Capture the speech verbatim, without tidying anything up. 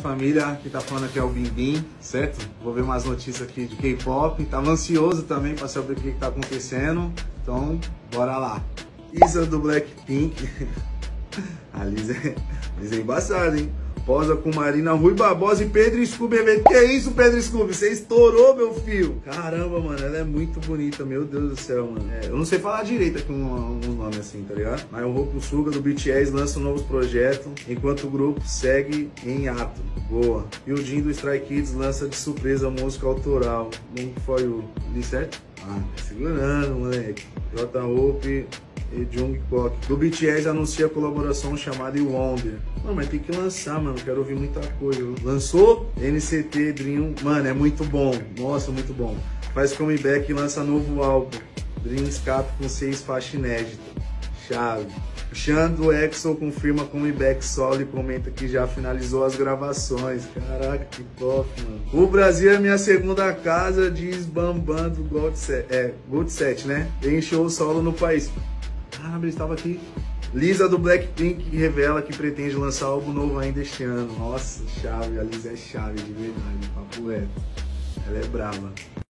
família, que tá falando aqui é o Bim Bim, certo? Vou ver umas notícias aqui de K-pop. Tava ansioso também pra saber o que, que tá acontecendo. Então, bora lá. Lisa do Blackpink. A Lisa é, Lisa é embaçada, hein? Posa com Marina Rui Barbosa e Pedro Scooby. Que é isso, Pedro Scooby? Você estourou, meu filho. Caramba, mano, ela é muito bonita, meu Deus do céu, mano. É, eu não sei falar direito aqui um, um nome assim, tá ligado? Mas o Rokusuga do B T S lança novos projetos, enquanto o grupo segue em ato. Boa. E o Jin do Stray Kids lança de surpresa música autoral. Não foi o... Li certo? Ah, tá segurando, moleque. J-Hope e Jungkook. Do B T S anuncia a colaboração chamada Wonder. Mano, mas tem que lançar, mano. Quero ouvir muita coisa. Lançou N C T Dream. Mano, é muito bom. Nossa, muito bom. Faz comeback e lança novo álbum. Dream Escape com seis faixas inéditas. Chave. Xan do EXO confirma comeback solo e comenta que já finalizou as gravações. Caraca, que top, mano. O Brasil é minha segunda casa, diz Bambam do God sete. É, God sete, né? Tem show solo no país. Caramba, ele estava aqui. Lisa do Blackpink revela que pretende lançar algo novo ainda este ano. Nossa, chave. A Lisa é chave, de verdade. Papo reto. Ela é brava.